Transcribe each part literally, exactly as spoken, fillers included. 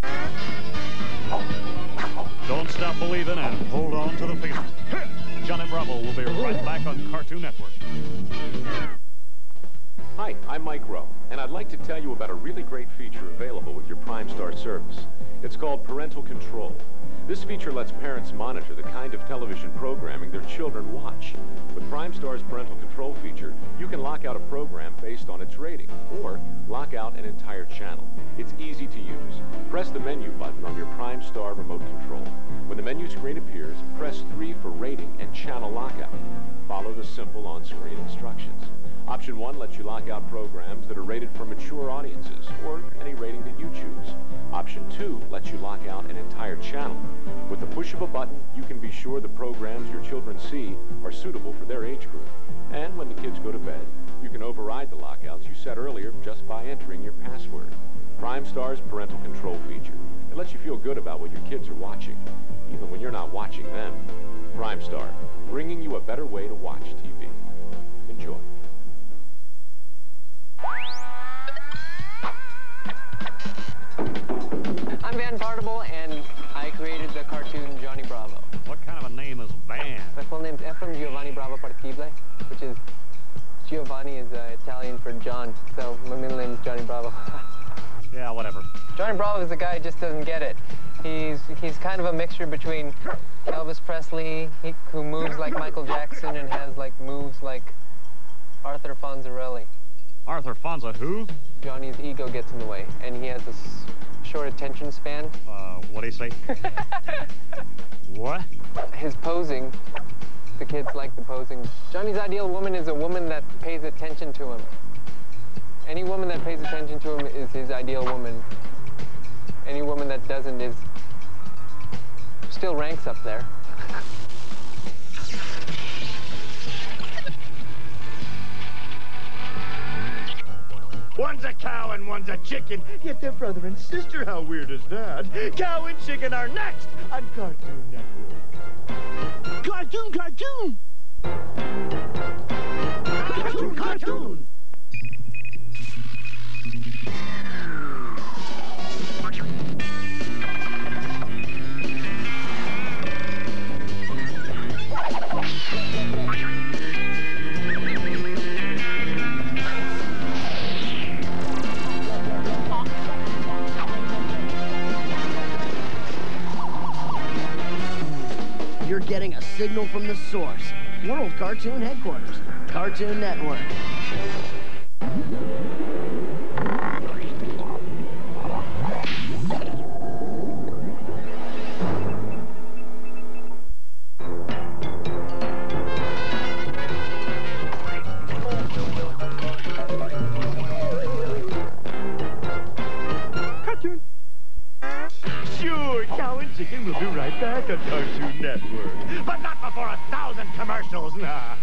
Don't stop believing and hold on to the feeling. Johnny Bravo will be right back on Cartoon Network. Hi, I'm Mike Rowe, and I'd like to tell you about a really great feature available with your Prime Star service. It's called Parental Control. This feature lets parents monitor the kind of television programming their children watch. With Prime Star's Parental Control feature, you can lock out a program based on its rating, or lock out an entire channel. It's easy to use. Press the menu button on your Prime Star remote control. When the menu screen appears, press three for rating and channel lockout. Follow the simple on-screen instructions. Option one lets you lock out programs that are rated for mature audiences, or any rating that you choose. Option two lets you lock out an entire channel. With the push of a button, you can be sure the programs your children see are suitable for their age group. And when the kids go to bed, you can override the lockouts you set earlier just by entering your password. Prime Star's Parental Control feature. It lets you feel good about what your kids are watching, even when you're not watching them. Prime Star, bringing you a better way to watch T V. Enjoy. I'm Van Partible, and I created the cartoon Johnny Bravo. What kind of a name is Van? My full name's Ephraim Giovanni Bravo Partible, which is, Giovanni is uh, Italian for John, so my middle name is Johnny Bravo. Yeah, whatever. Johnny Bravo is the guy who just doesn't get it. He's, he's kind of a mixture between Elvis Presley, he, who moves like Michael Jackson and has like moves like Arthur Fonzarelli. Arthur Fonza who? Johnny's ego gets in the way, and he has this short attention span. Uh, what'd he say? What? His posing, the kids like the posing. Johnny's ideal woman is a woman that pays attention to him. Any woman that pays attention to him is his ideal woman. Any woman that doesn't is still ranks up there. One's a cow and one's a chicken, yet they're brother and sister. How weird is that? Cow and chicken are next on Cartoon Network. Cartoon, cartoon! Cartoon, cartoon! You're getting a signal from the source. World Cartoon Headquarters, Cartoon Network. Cartoon. Sure, Cow and Chicken will be right back on Cartoon Network. But not before a thousand commercials, nah.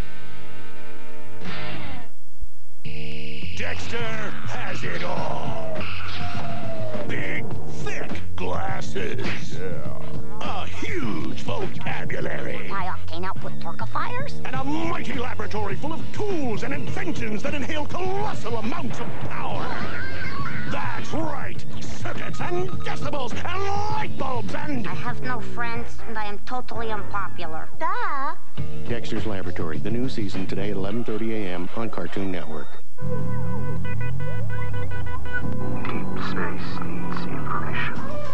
Dexter has it all. Big, thick glasses. Yeah. A huge vocabulary. High-octane output torquifiers. And a mighty laboratory full of tools and inventions that inhale colossal amounts of power. That's right. Circuits and decibels and light bulbs and... I have no friends, and I am totally unpopular. Duh. Dexter's Laboratory, the new season today at eleven thirty a m on Cartoon Network. Deep space needs information.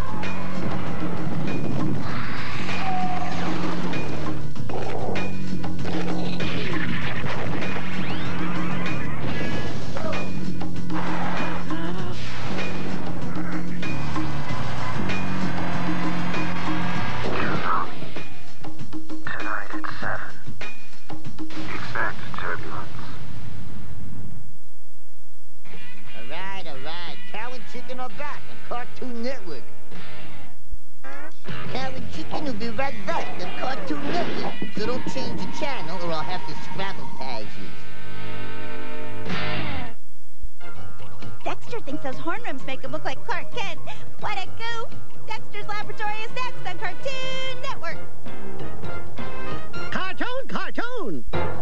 Tonight at seven. Expect turbulence. All right, all right. Cow and Chicken are back on Cartoon Network. Cow and Chicken will be right back on Cartoon Network. So don't change the channel or I'll have to scrabble-tag you. Dexter thinks those horn rims make him look like Clark Kent. What a goof! Dexter's Laboratory is next on Cartoon Network. Cartoon, cartoon!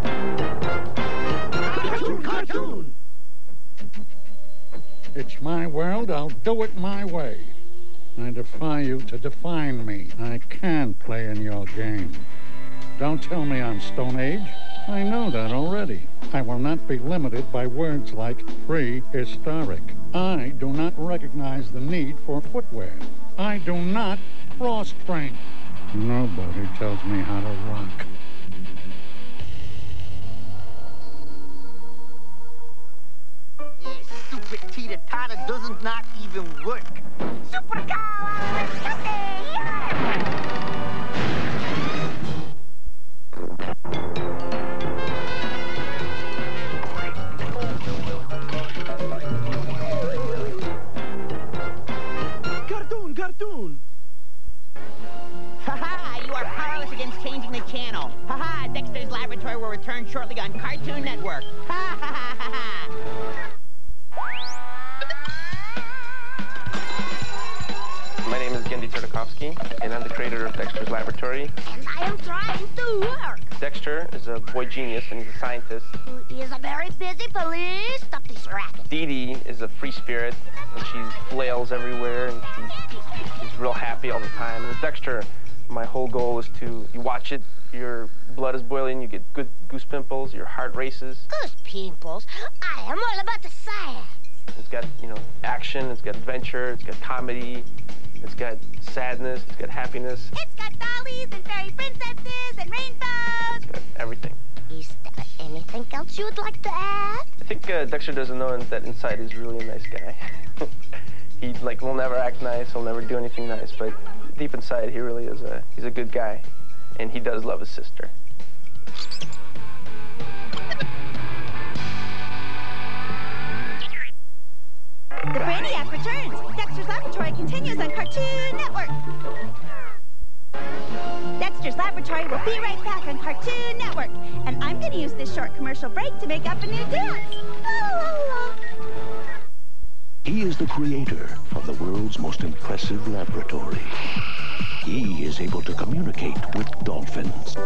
Cartoon, cartoon! It's my world, I'll do it my way. I defy you to define me. I can't play in your game. Don't tell me I'm Stone Age. I know that already. I will not be limited by words like prehistoric. I do not recognize the need for footwear. I do not cross-train. Nobody tells me how to rock. This stupid teeter-totter doesn't not even work. Super cow! Cartoon, cartoon! Ha-ha! You are powerless against changing the channel. Ha-ha! Dexter's Laboratory will return shortly on Cartoon Network. Ha-ha-ha-ha-ha! My name is Gendy Tartakovsky, and I'm the creator of Dexter's Laboratory. And I am trying to work. Dexter is a boy genius, and he's a scientist. He is a very busy police. Stop this racket. Dee Dee is a free spirit, and she flails everywhere, and she, she's real happy all the time. With Dexter, my whole goal is to, you watch it, your blood is boiling, you get good goose pimples, your heart races. Goose pimples? I am all about the science. It's got, you know, action, it's got adventure, it's got comedy, it's got sadness, it's got happiness. It's got dollies and fairy princesses and rainbows. It's got everything. Is there anything else you would like to add? I think uh, Dexter doesn't know that inside he's really a nice guy. He, like, will never act nice, he'll never do anything nice, but deep inside he really is a, he's a good guy. And he does love his sister. The Brainiac returns. Dexter's Laboratory continues on Cartoon Network. Dexter's Laboratory will be right back on Cartoon Network. And I'm going to use this short commercial break to make up a new dance. La, la, la. He is the creator of the world's most impressive laboratory. He is able to communicate with dolphins.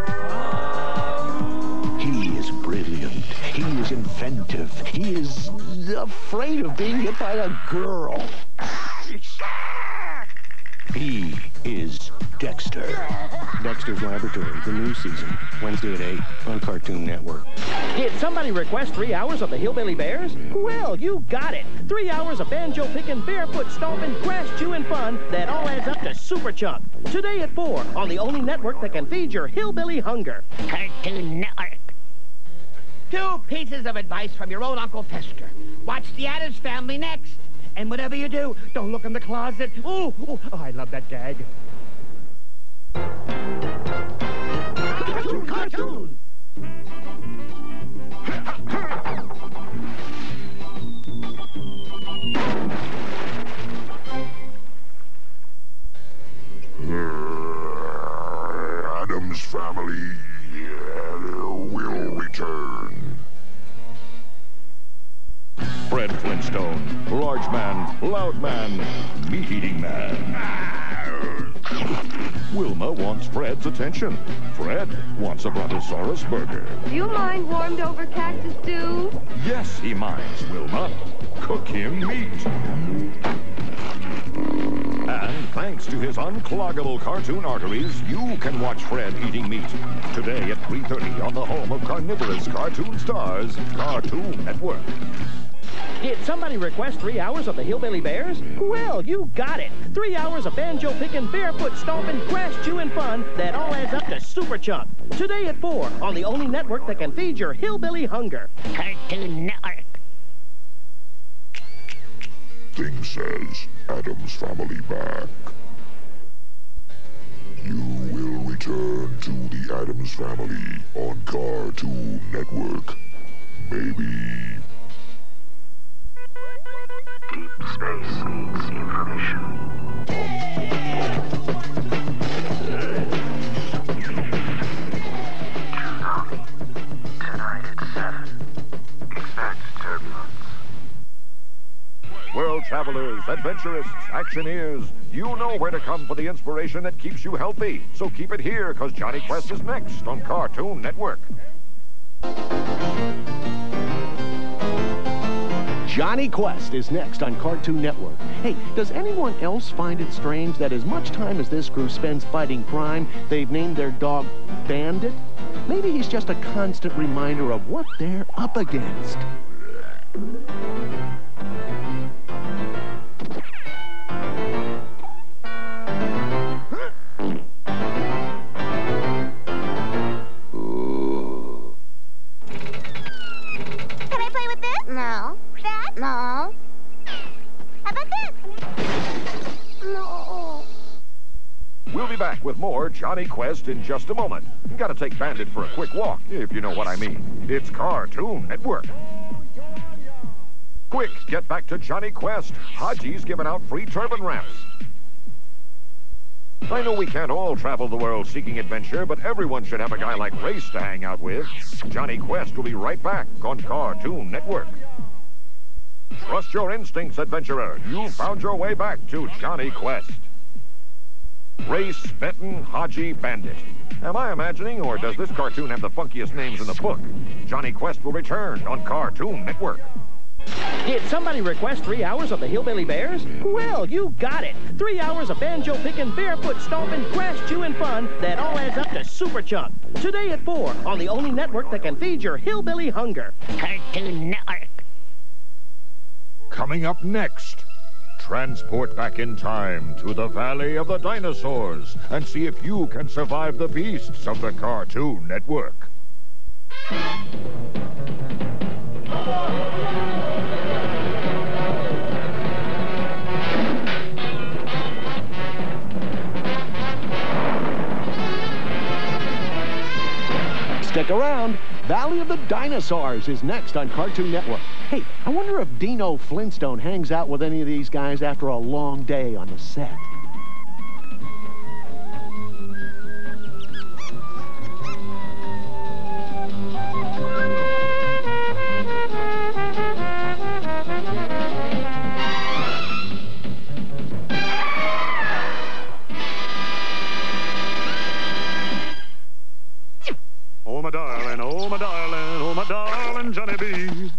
He is brilliant. He is inventive. He is afraid of being hit by a girl. He is Dexter. Dexter's Laboratory, the new season, Wednesday at eight on Cartoon Network. Did somebody request three hours of the Hillbilly Bears? Well, you got it. Three hours of banjo-picking, barefoot-stomping, grass-chewing fun that all adds up to Super Chunk. Today at four on the only network that can feed your hillbilly hunger. Cartoon Network. Two pieces of advice from your old Uncle Fester. Watch the Addams Family next. And whatever you do, don't look in the closet. Ooh, ooh, oh, I love that gag. Cartoon, cartoon! Addams Family uh, will return. Fred Flintstone, large man, loud man, meat-eating man. Wilma wants Fred's attention. Fred wants a Brontosaurus burger. Do you mind warmed over cactus stew? Yes, he minds, Wilma. Cook him meat. And thanks to his uncloggable cartoon arteries, you can watch Fred eating meat. Today at three thirty on the home of carnivorous cartoon stars, Cartoon Network. Did somebody request three hours of the Hillbilly Bears? Well, you got it. Three hours of banjo-picking, barefoot-stomping, grass-chewing fun that all adds up to Super Chunk. Today at four on the only network that can feed your hillbilly hunger. Cartoon Network. Thing says, Addams Family back. You will return to the Addams Family on Cartoon Network. Baby. Deep space needs information. Toonami. Tonight at seven. Expect turbulence. World travelers, adventurers, actioneers, you know where to come for the inspiration that keeps you healthy. So keep it here, because Johnny Quest is next on Cartoon Network. Johnny Quest is next on Cartoon Network. Hey, does anyone else find it strange that as much time as this crew spends fighting crime, they've named their dog Bandit? Maybe he's just a constant reminder of what they're up against. Can I play with this? No. That? No. How about this? No. We'll be back with more Johnny Quest in just a moment. Gotta take Bandit for a quick walk, if you know what I mean. It's Cartoon Network. Quick, get back to Johnny Quest. Haji's giving out free turban wraps. I know we can't all travel the world seeking adventure, but everyone should have a guy like Race to hang out with. Johnny Quest will be right back on Cartoon Network. Trust your instincts, adventurer. You found your way back to Johnny Quest. Race, Benton, Haji, Bandit. Am I imagining, or does this cartoon have the funkiest names in the book? Johnny Quest will return on Cartoon Network. Did somebody request three hours of the Hillbilly Bears? Well, you got it. Three hours of banjo-picking, barefoot stomping, grass-chewing fun that all adds up to Super Chunk. Today at four on the only network that can feed your hillbilly hunger. Cartoon Network. Coming up next, transport back in time to the Valley of the Dinosaurs and see if you can survive the beasts of the Cartoon Network. Stick around. Valley of the Dinosaurs is next on Cartoon Network. Hey, I wonder if Dino Flintstone hangs out with any of these guys after a long day on the set. Oh, my darling, oh, my darling, oh, my darling Johnny B.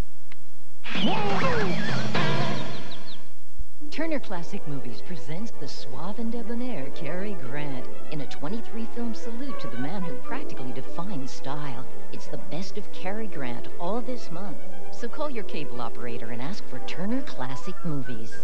Turner Classic Movies presents the suave and debonair Cary Grant in a twenty-three film salute to the man who practically defines style. It's the best of Cary Grant all this month. So call your cable operator and ask for Turner Classic Movies.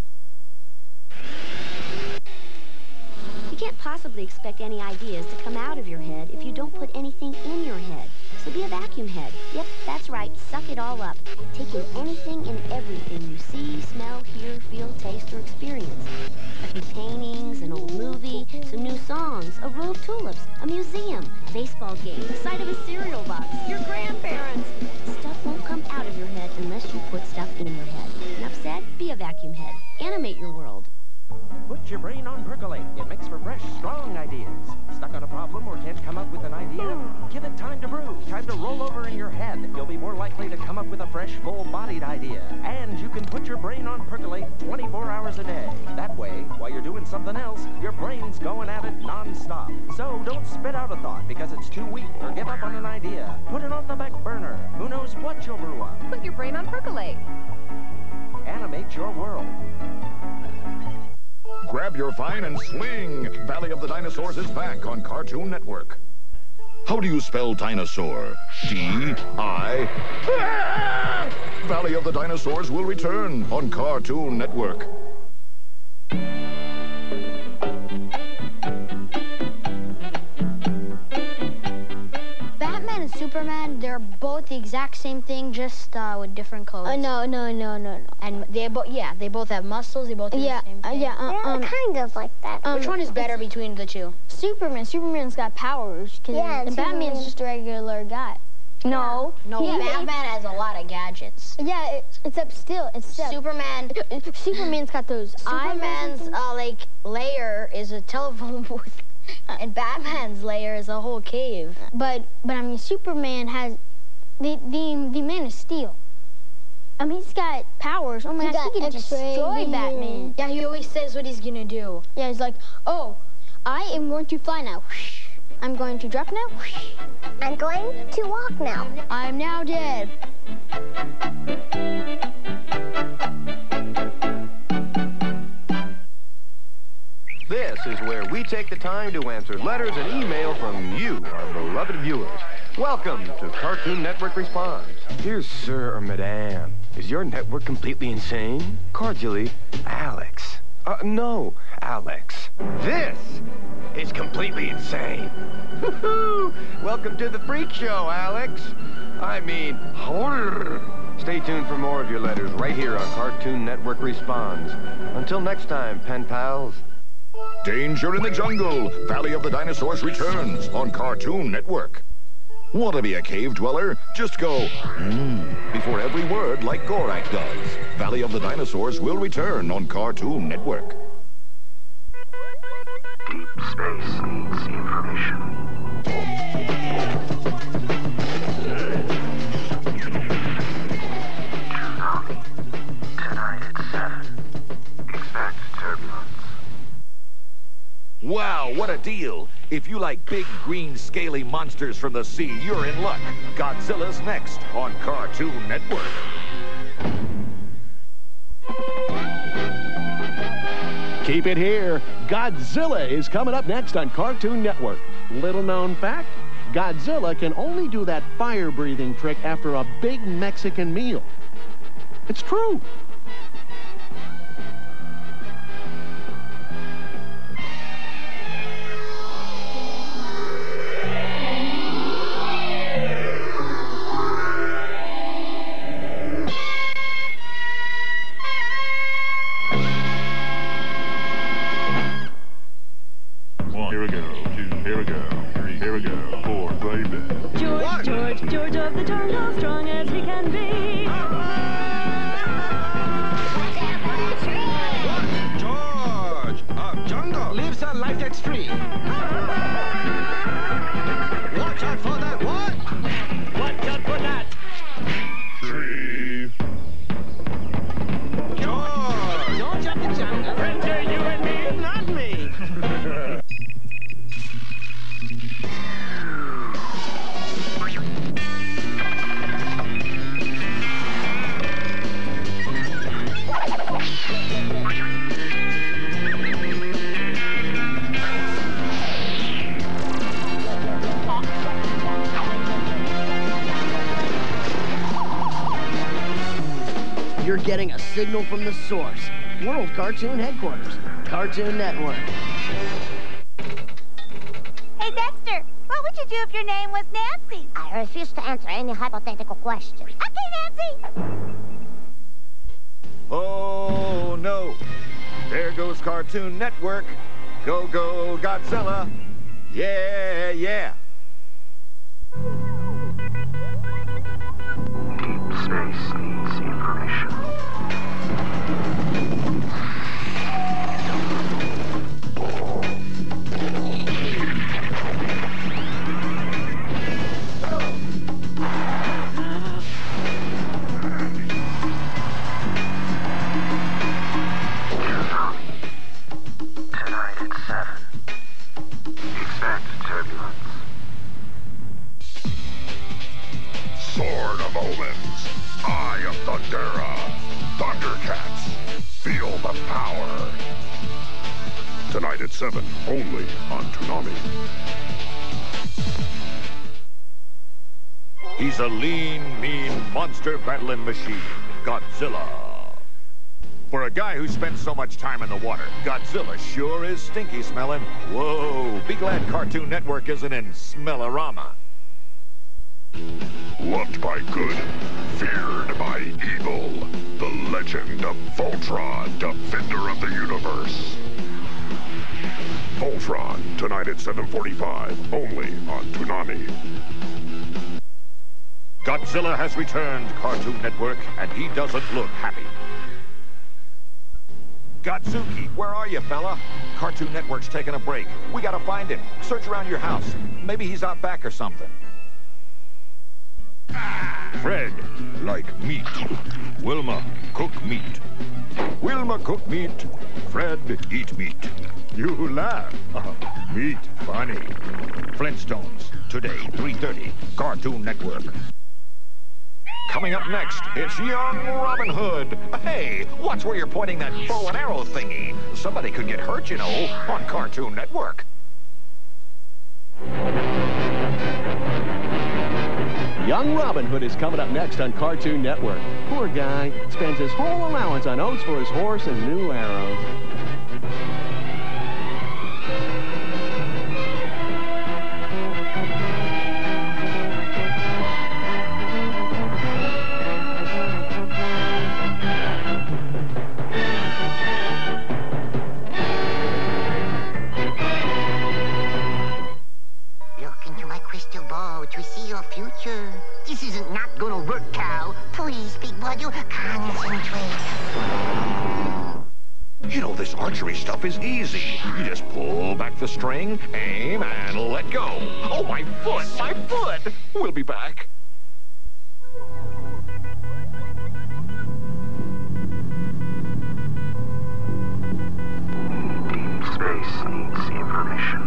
You can't possibly expect any ideas to come out of your head if you don't put anything in your head. So be a vacuum head. Yep, that's right. Suck it all up. Take in anything and everything you see, smell, hear, feel, taste, or experience. A few paintings, an old movie, some new songs, a row of tulips, a museum, a baseball game, the sight of a cereal box, your grandparents. Stuff won't come out of your head unless you put stuff in your head. Enough said? Be a vacuum head. Animate your world. Put your brain on percolate. It makes for fresh, strong ideas. Stuck on a problem or can't come up with an idea? Give it time to brew, time to roll over in your head. You'll be more likely to come up with a fresh, full-bodied idea. And you can put your brain on percolate twenty-four hours a day. That way, while you're doing something else, your brain's going at it non-stop. So don't spit out a thought because it's too weak or give up on an idea. Put it on the back burner. Who knows what you'll brew up? Put your brain on percolate. Animate your world. Grab your vine and swing. Valley of the Dinosaurs is back on Cartoon Network. How do you spell dinosaur? D I Valley of the Dinosaurs will return on Cartoon Network. Batman and Superman, they're both the exact same thing, just uh, with different colors. Uh, no, no, no, no, no. And they both, yeah, they both have muscles. They both do yeah, the same thing. Uh, yeah, uh, yeah, um, kind of like that. Um, Which one is better between the two? Superman. Superman's got powers. Cause Yeah, and Superman. Batman's just a regular guy. No. No, he- Batman has a lot of gadgets. Yeah, it, except still, it's still. Superman. Superman's got those eyes. Superman's uh, like layer is a telephone booth, and Batman's layer is a whole cave. But but I mean, Superman has the the the Man of Steel. I mean, he's got powers. Oh my He gosh, he got can X-ray destroy vision. Batman. Yeah, he always says what he's gonna do. Yeah, he's like, oh, I am going to fly now. I'm going to drop now. I'm going to walk now. I'm now dead. This is where we take the time to answer letters and email from you, our beloved viewers. Welcome to Cartoon Network Responds. Dear sir or madame, is your network completely insane? Cordially, Alex. Uh, no, Alex. This is completely insane. Woohoo! Welcome to the freak show, Alex. I mean, horror. Stay tuned for more of your letters right here on Cartoon Network Responds. Until next time, pen pals. Danger in the Jungle. Valley of the Dinosaurs returns on Cartoon Network. Want to be a cave dweller? Just go, mmm, before every word like Gorak does. Valley of the Dinosaurs will return on Cartoon Network. Deep space needs information. Toonami. Tonight at seven. Expect turbulence. Wow, what a deal! If you like big, green, scaly monsters from the sea, you're in luck. Godzilla's next on Cartoon Network. Keep it here. Godzilla is coming up next on Cartoon Network. Little known fact, Godzilla can only do that fire-breathing trick after a big Mexican meal. It's true. Here we go, two, here we go, three, here we go, four, baby. George, what? George, George of the jungle, strong as he can be. George of jungle lives a life that's free. Watch out for that what? Watch out for that. Three. George, George of the jungle. Friends are you and me, not me. You're getting a signal from the source. World Cartoon Headquarters, Cartoon Network. Hey, Dexter, what would you do if your name was Nancy? I refuse to answer any hypothetical question. Okay, Nancy! Oh, no. There goes Cartoon Network. Go, go, Godzilla. Yeah, yeah. Deep space needs information. Tonight at seven. Expect turbulence. Sword of Omens. Eye of Thundera. Thundercats. Feel the power. Tonight at seven, only on Toonami. He's a lean, mean monster battling machine. Godzilla. For a guy who spends so much time in the water, Godzilla sure is stinky smelling. Whoa, be glad Cartoon Network isn't in Smellorama. Loved by good, feared by evil. The legend of Voltron, defender of the universe. Voltron, tonight at seven forty-five, only on Toonami. Godzilla has returned, Cartoon Network, and he doesn't look happy. Godzuki, where are you, fella? Cartoon Network's taking a break. We gotta find him. Search around your house. Maybe he's out back or something. Fred, like meat. Wilma, cook meat. Wilma, cook meat. Fred, eat meat. You laugh. Uh, meat, funny. Flintstones, today, three thirty, Cartoon Network. Coming up next, it's young Robin Hood. Hey, watch where you're pointing that bow and arrow thingy. Somebody could get hurt, you know, on Cartoon Network. Young Robin Hood is coming up next on Cartoon Network. Poor guy spends his whole allowance on oats for his horse and new arrows. To see your future. This isn't not gonna work, cow. Please, Big Brother, concentrate. You know, this archery stuff is easy. You just pull back the string, aim, and let go. Oh, my foot, my foot! We'll be back. Deep space needs information.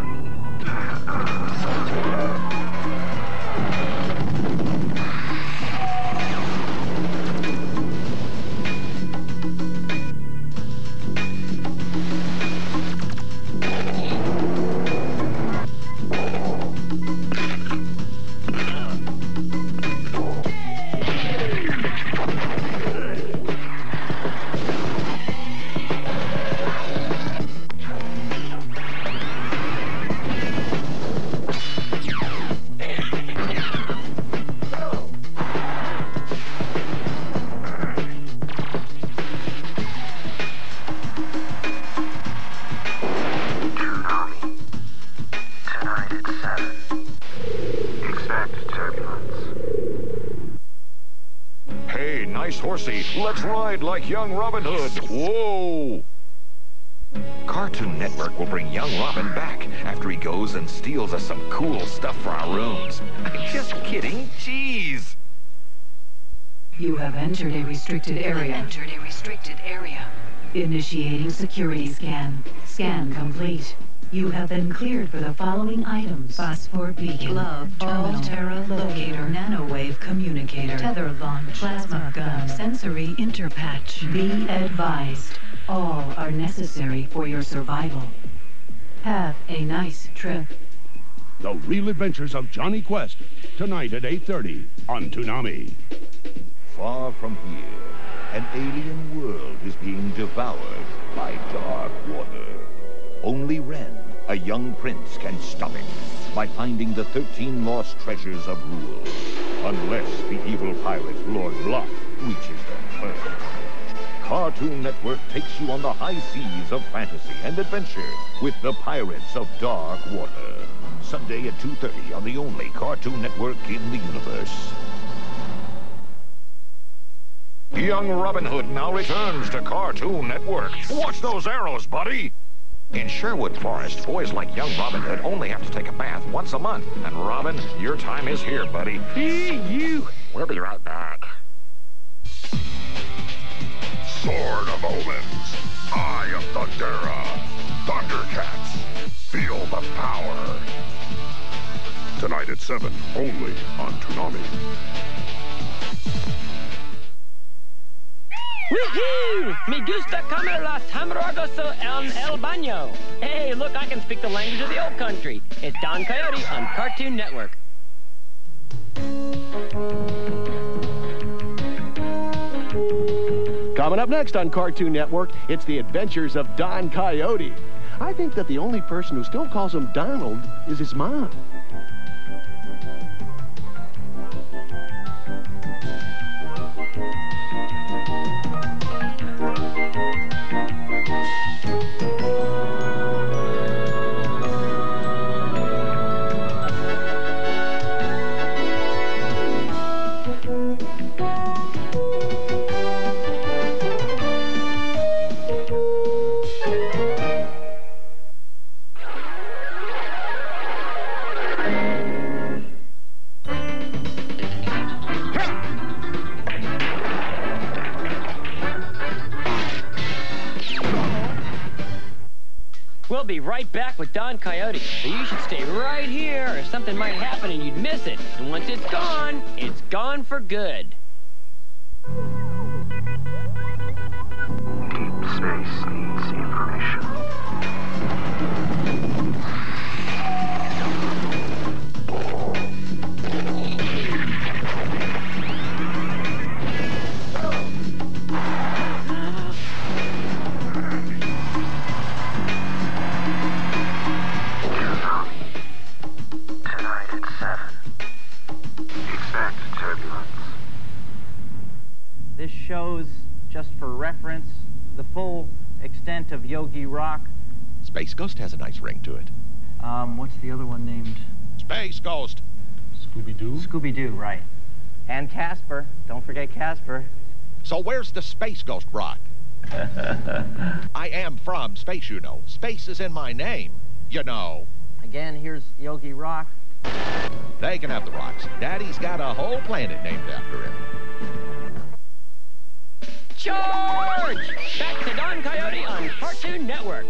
Horsey, let's ride like young Robin Hood. Whoa! Cartoon Network will bring young Robin back after he goes and steals us some cool stuff for our rooms. Just kidding. Jeez. You have entered a restricted area. Entered a restricted area. Initiating security scan. Scan complete. You have been cleared for the following items. Phosphor beacon. Glove. Terminal. Terra locator. Nanowave communicator. Tether launch. Plasma gun. Sensory interpatch. Be advised. All are necessary for your survival. Have a nice trip. The Real Adventures of Johnny Quest. Tonight at eight thirty on Toonami. Far from here, an alien world is being devoured by dark water. Only Ren, a young prince, can stop it by finding the thirteen lost treasures of rule. Unless the evil pirate, Lord Block, reaches them first. Cartoon Network takes you on the high seas of fantasy and adventure with the Pirates of Dark Water. Sunday at two thirty on the only Cartoon Network in the universe. Young Robin Hood now returns to Cartoon Network. Watch those arrows, buddy! In Sherwood Forest, boys like young Robin Hood only have to take a bath once a month. And Robin, your time is here, buddy. Hey, you! We'll be right back. Sword of Omens, Eye of Thundera, Thundercats, feel the power. Tonight at seven, only on Toonami. Woohoo! Me gusta comer las hamburguesas en el baño. Hey, look, I can speak the language of the old country. It's Don Coyote on Cartoon Network. Coming up next on Cartoon Network, it's the adventures of Don Coyote. I think that the only person who still calls him Donald is his mom. We'll be right back with Don Coyote, so you should stay right here or something might happen and you'd miss it. And once it's gone, it's gone for good. Deep space needs information. Tonight at seven. Expect turbulence. This shows, just for reference, the full extent of Yogi Rock. Space Ghost has a nice ring to it. Um, what's the other one named? Space Ghost. Scooby-Doo? Scooby-Doo, right. And Casper. Don't forget Casper. So where's the Space Ghost rock? I am from space, you know. Space is in my name, you know. Again, here's Yogi Rock. They can have the rocks. Daddy's got a whole planet named after him. Charge! Back to Don Coyote on Cartoon Network.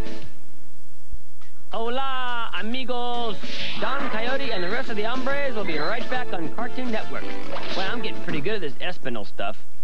Hola, amigos. Don Coyote and the rest of the hombres will be right back on Cartoon Network. Well, I'm getting pretty good at this Espinal stuff.